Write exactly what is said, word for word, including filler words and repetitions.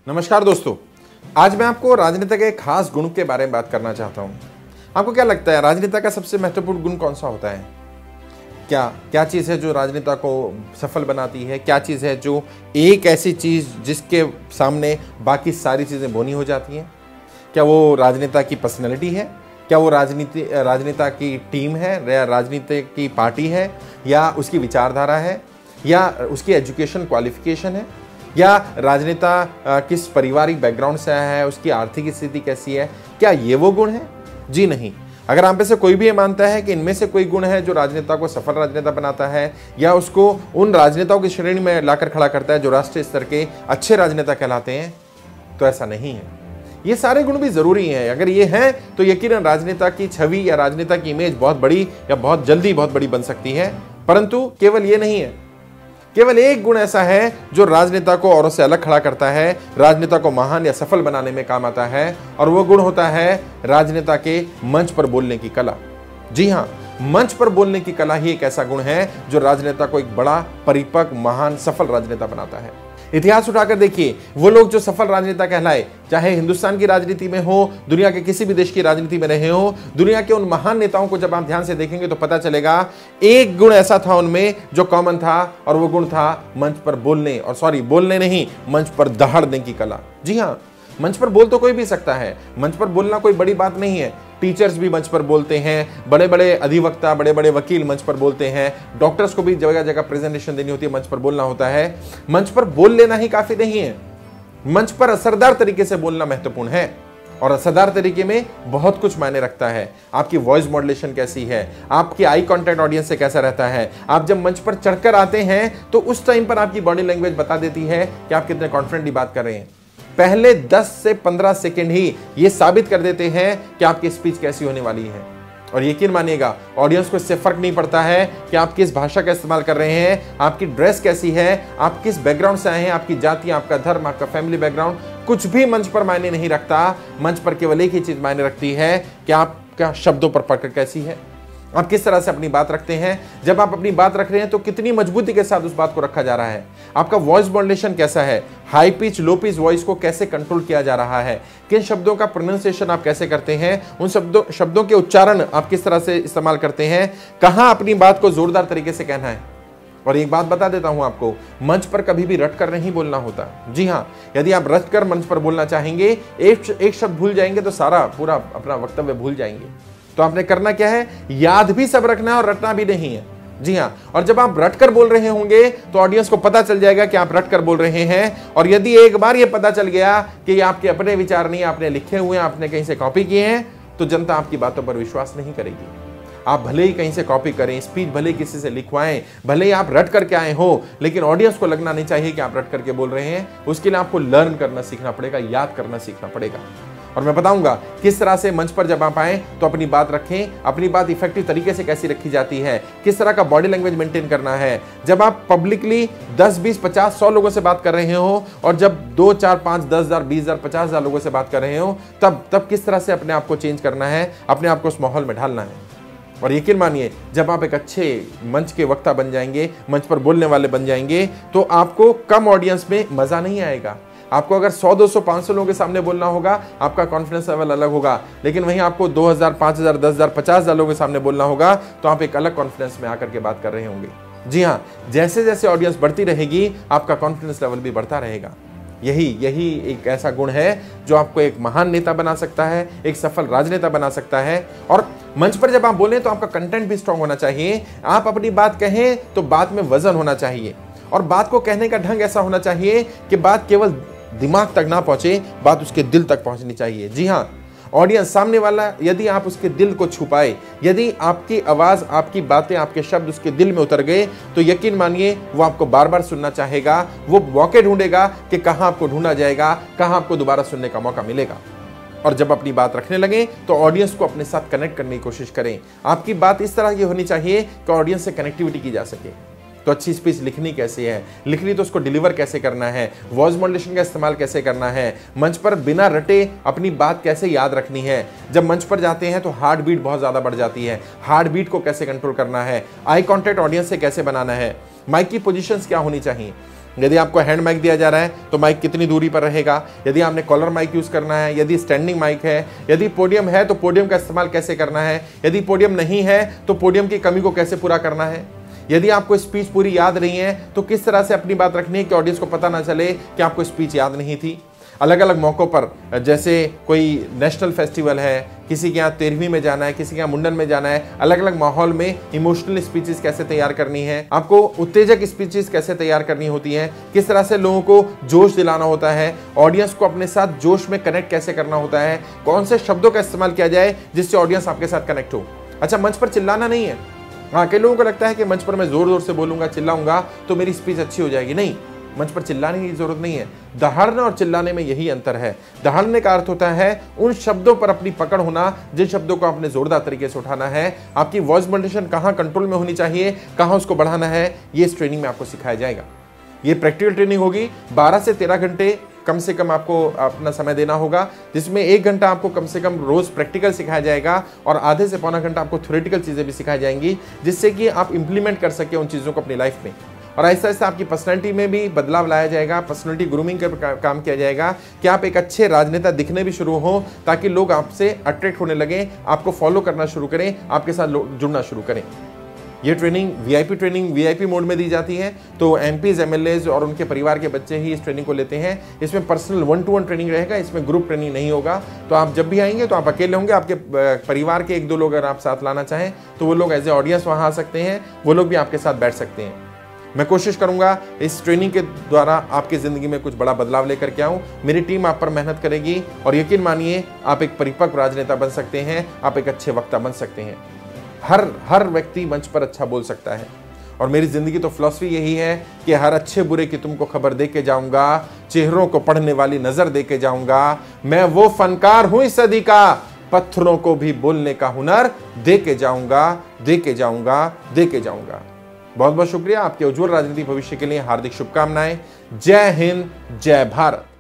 नमस्कार दोस्तों, आज मैं आपको राजनेता के खास गुण के बारे में बात करना चाहता हूं। आपको क्या लगता है राजनेता का सबसे महत्वपूर्ण गुण कौन सा होता है? क्या क्या चीज़ है जो राजनेता को सफल बनाती है? क्या चीज़ है जो एक ऐसी चीज़ जिसके सामने बाकी सारी चीज़ें बोनी हो जाती हैं? क्या वो राजनेता की पर्सनैलिटी है? क्या वो राजनीति राजनेता की टीम है, या राजनीति की पार्टी है, या उसकी विचारधारा है, या उसकी एजुकेशन क्वालिफिकेशन है, या राजनेता किस पारिवारिक बैकग्राउंड से आया है, उसकी आर्थिक स्थिति कैसी है? क्या ये वो गुण है? जी नहीं। अगर आप में से कोई भी ये मानता है कि इनमें से कोई गुण है जो राजनेता को सफल राजनेता बनाता है, या उसको उन राजनेताओं की श्रेणी में लाकर खड़ा करता है जो राष्ट्रीय स्तर के अच्छे राजनेता कहलाते हैं, तो ऐसा नहीं है। ये सारे गुण भी जरूरी हैं। अगर ये हैं तो यकीनन राजनेता की छवि या राजनेता की इमेज बहुत बड़ी या बहुत जल्दी बहुत बड़ी बन सकती है। परंतु केवल ये नहीं है, केवल एक गुण ऐसा है जो राजनेता को औरों से अलग खड़ा करता है, राजनेता को महान या सफल बनाने में काम आता है, और वो गुण होता है राजनेता के मंच पर बोलने की कला। जी हाँ, मंच पर बोलने की कला ही एक ऐसा गुण है जो राजनेता को एक बड़ा, परिपक्व, महान, सफल राजनेता बनाता है। इतिहास उठाकर देखिए, वो लोग जो सफल राजनेता कहलाए, चाहे हिंदुस्तान की राजनीति में हो, दुनिया के किसी भी देश की राजनीति में रहे हो, दुनिया के उन महान नेताओं को जब आप ध्यान से देखेंगे तो पता चलेगा एक गुण ऐसा था उनमें जो कॉमन था, और वो गुण था मंच पर बोलने, और सॉरी बोलने नहीं, मंच पर दहाड़ने की कला। जी हाँ, मंच पर बोल तो कोई भी सकता है, मंच पर बोलना कोई बड़ी बात नहीं है। टीचर्स भी मंच पर बोलते हैं, बड़े बड़े अधिवक्ता, बड़े बड़े वकील मंच पर बोलते हैं, डॉक्टर्स को भी जगह जगह प्रेजेंटेशन देनी होती है, मंच पर बोलना होता है। मंच पर बोल लेना ही काफी नहीं है, मंच पर असरदार तरीके से बोलना महत्वपूर्ण है, और असरदार तरीके में बहुत कुछ मायने रखता है। आपकी वॉइस मॉड्यूलेशन कैसी है, आपकी आई कांटेक्ट ऑडियंस से कैसा रहता है, आप जब मंच पर चढ़कर आते हैं तो उस टाइम पर आपकी बॉडी लैंग्वेज बता देती है कि आप कितने कॉन्फिडेंटली बात कर रहे हैं। पहले दस से पंद्रह सेकंड ही ये साबित कर देते हैं कि आपकी स्पीच कैसी होने वाली है। और यकीन मानिएगा, ऑडियंस को इससे फर्क नहीं पड़ता है कि आप किस भाषा का इस्तेमाल कर रहे हैं, आपकी ड्रेस कैसी है, आप किस बैकग्राउंड से आए हैं, आपकी जाति, आपका धर्म, आपका फैमिली बैकग्राउंड, कुछ भी मंच पर मायने नहीं रखता। मंच पर केवल एक ही चीज मायने रखती है कि आपका शब्दों पर पकड़ कैसी है, आप किस तरह से अपनी बात रखते हैं। जब आप अपनी बात रख रहे हैं तो कितनी मजबूती के साथ उस बात को रखा जा रहा है, आपका वॉइस मॉड्यूलेशन कैसा है, high pitch low pitch voice को कैसे कंट्रोल किया जा रहा है, किन शब्दों का प्रोनाउंसिएशन आप कैसे करते हैं, उन शब्दों शब्दों के उच्चारण आप किस तरह से इस्तेमाल करते हैं, कहां अपनी बात को जोरदार तरीके से कहना है। और एक बात बता देता हूं आपको, मंच पर कभी भी रट कर नहीं बोलना होता। जी हां, यदि आप रट कर मंच पर बोलना चाहेंगे, एक एक शब्द भूल जाएंगे तो सारा पूरा अपना वक्तव्य भूल जाएंगे। तो आपने करना क्या है, याद भी सब रखना है और रटना भी नहीं है। जी हाँ, और जब आप रट कर बोल रहे होंगे तो ऑडियंस को पता चल जाएगा कि आप रट कर बोल रहे हैं। और यदि एक बार ये पता चल गया कि ये आपके अपने विचार नहीं, आपने लिखे हुए हैं, आपने कहीं से कॉपी किए हैं, तो जनता आपकी बातों पर विश्वास नहीं करेगी। आप भले ही कहीं से कॉपी करें, स्पीच भले ही किसी से लिखवाएं, भले ही आप रट करके आए हो, लेकिन ऑडियंस को लगना नहीं चाहिए कि आप रट करके बोल रहे हैं। उसके लिए आपको लर्न करना सीखना पड़ेगा, याद करना सीखना पड़ेगा। और मैं बताऊंगा किस तरह से मंच पर जब आप आए तो अपनी बात रखें, अपनी बात इफेक्टिव तरीके से कैसी रखी जाती है, किस तरह का बॉडी लैंग्वेज मेंटेन करना है। जब आप पब्लिकली दस, बीस, पचास, सौ लोगों से बात कर रहे हो, और जब दो, चार, पांच, दस हजार, बीस हजार, पचास हजार लोगों से बात कर रहे हो, तब तब किस तरह से अपने आप को चेंज करना है, अपने आप को उस माहौल में ढालना है। और यकीन मानिए, जब आप एक अच्छे मंच के वक्ता बन जाएंगे, मंच पर बोलने वाले बन जाएंगे, तो आपको कम ऑडियंस में मजा नहीं आएगा। आपको अगर सौ, दो सौ, पाँच सौ लोगों के सामने बोलना होगा, आपका कॉन्फिडेंस लेवल अलग होगा। लेकिन वहीं आपको दो हज़ार, पाँच हज़ार, दस हज़ार, पचास हज़ार लोगों के सामने बोलना होगा, तो आप एक अलग कॉन्फिडेंस में आकर के बात कर रहे होंगे। जी हाँ, जैसे जैसे ऑडियंस बढ़ती रहेगी, आपका कॉन्फिडेंस लेवल भी बढ़ता रहेगा। यही यही एक ऐसा गुण है जो आपको एक महान नेता बना सकता है, एक सफल राजनेता बना सकता है। और मंच पर जब आप बोलें तो आपका कंटेंट भी स्ट्रांग होना चाहिए। आप अपनी बात कहें तो बात में वजन होना चाहिए, और बात को कहने का ढंग ऐसा होना चाहिए कि बात केवल दिमाग तक ना पहुंचे, बात उसके दिल तक पहुंचनी चाहिए। जी हाँ, ऑडियंस सामने वाला यदि आप उसके दिल को छुपाए, यदि आपकी आवाज, आपकी बातें, आपके शब्द उसके दिल में उतर गए, तो यकीन मानिए वो आपको बार बार सुनना चाहेगा। वो मौके ढूंढेगा कि कहां आपको ढूंढा जाएगा, कहां आपको दोबारा सुनने का मौका मिलेगा। और जब अपनी बात रखने लगे तो ऑडियंस को अपने साथ कनेक्ट करने की कोशिश करें। आपकी बात इस तरह की होनी चाहिए कि ऑडियंस से कनेक्टिविटी की जा सके। तो अच्छी स्पीच लिखनी कैसे है, लिखनी तो उसको डिलीवर कैसे करना है, वॉइस मॉड्यूलेशन का इस्तेमाल कैसे करना है, मंच पर बिना रटे अपनी बात कैसे याद रखनी है। जब मंच पर जाते हैं तो हार्ट बीट बहुत ज़्यादा बढ़ जाती है, हार्ट बीट को कैसे कंट्रोल करना है, आई कॉन्टैक्ट ऑडियंस से कैसे बनाना है, माइक की पोजीशंस क्या होनी चाहिए, यदि आपको हैंड माइक दिया जा रहा है तो माइक कितनी दूरी पर रहेगा, यदि आपने कॉलर माइक यूज करना है, यदि स्टैंडिंग माइक है, यदि पोडियम है तो पोडियम का इस्तेमाल कैसे करना है, यदि पोडियम नहीं है तो पोडियम की कमी को कैसे पूरा करना है, यदि आपको स्पीच पूरी याद नहीं है तो किस तरह से अपनी बात रखनी है कि ऑडियंस को पता ना चले कि आपको स्पीच याद नहीं थी। अलग अलग मौक़ों पर, जैसे कोई नेशनल फेस्टिवल है, किसी के यहाँ तेरहवीं में जाना है, किसी के यहाँ मुंडन में जाना है, अलग अलग माहौल में इमोशनल स्पीचेस कैसे तैयार करनी है, आपको उत्तेजक स्पीचेस कैसे तैयार करनी होती हैं, किस तरह से लोगों को जोश दिलाना होता है, ऑडियंस को अपने साथ जोश में कनेक्ट कैसे करना होता है, कौन से शब्दों का इस्तेमाल किया जाए जिससे ऑडियंस आपके साथ कनेक्ट हो। अच्छा, मंच पर चिल्लाना नहीं है। हाँ, कई लोगों को लगता है कि मंच पर मैं जोर जोर से बोलूंगा, चिल्लाऊंगा तो मेरी स्पीच अच्छी हो जाएगी। नहीं, मंच पर चिल्लाने की जरूरत नहीं है। दहाड़ने और चिल्लाने में यही अंतर है। दहाड़ने का अर्थ होता है उन शब्दों पर अपनी पकड़ होना जिन शब्दों को आपने जोरदार तरीके से उठाना है। आपकी वॉइस मॉड्यूलेशन कहाँ कंट्रोल में होनी चाहिए, कहाँ उसको बढ़ाना है, ये इस ट्रेनिंग में आपको सिखाया जाएगा। ये प्रैक्टिकल ट्रेनिंग होगी। बारह से तेरह घंटे कम से कम आपको अपना समय देना होगा, जिसमें एक घंटा आपको कम से कम रोज प्रैक्टिकल सिखाया जाएगा और आधे से पौना घंटा आपको थ्योरेटिकल चीज़ें भी सिखाई जाएंगी, जिससे कि आप इंप्लीमेंट कर सके उन चीज़ों को अपनी लाइफ में। और ऐसा ऐसा आपकी पर्सनैलिटी में भी बदलाव लाया जाएगा, पर्सनैलिटी ग्रूमिंग का काम किया जाएगा कि आप एक अच्छे राजनेता दिखने भी शुरू हो, ताकि लोग आपसे अट्रैक्ट होने लगें, आपको फॉलो करना शुरू करें, आपके साथ जुड़ना शुरू करें। ये training VIP training VIP mode में दी जाती है, तो एमपीज एमएलएज और उनके परिवार के बच्चे ही इस ट्रेनिंग को लेते हैं। इसमें personal one to one training रहेगा, इसमें ग्रुप ट्रेनिंग नहीं होगा। तो आप जब भी आएंगे तो आप अकेले होंगे, आपके परिवार के एक दो लोग अगर आप साथ लाना चाहें तो वो लोग एज ए ऑडियंस वहाँ आ सकते हैं, वो लोग भी आपके साथ बैठ सकते हैं। मैं कोशिश करूंगा इस ट्रेनिंग के द्वारा आपकी ज़िंदगी में कुछ बड़ा बदलाव लेकर के आऊं। मेरी टीम आप पर मेहनत करेगी और यकीन मानिए आप एक परिपक्व राजनेता बन सकते हैं, आप एक अच्छे वक्ता बन सकते हैं। हर हर व्यक्ति मंच पर अच्छा बोल सकता है और मेरी ज़िंदगी तो फिलॉसफी यही है कि हर अच्छे बुरे की तुमको खबर दे के जाऊंगा, चेहरों को पढ़ने वाली नज़र दे के जाऊंगा। मैं वो फनकार हूं इस सदी का, पत्थरों को भी बोलने का हुनर दे के जाऊंगा, दे के जाऊंगा, दे के जाऊंगा। बहुत बहुत शुक्रिया। आपके उज्जवल राजनीतिक भविष्य के लिए हार्दिक शुभकामनाएं। जय हिंद, जय भारत।